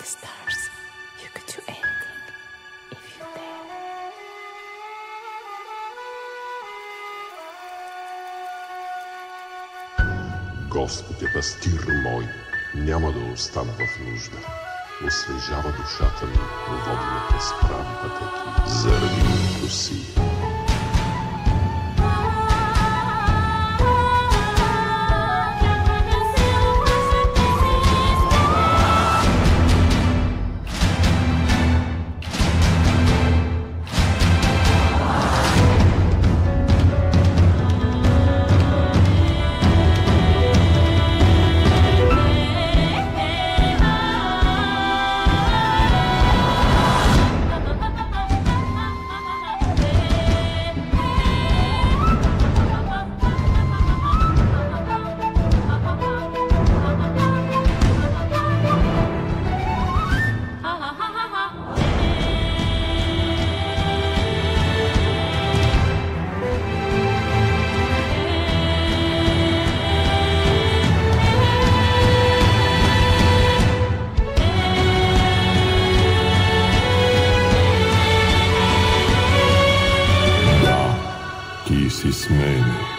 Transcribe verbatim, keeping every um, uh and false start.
stars. You could do anything if you dare. Господ е пастир мой, няма да остана в нужда. Освежава душата ми, води ме през прави пътеки, заради името си. Ti si s mene.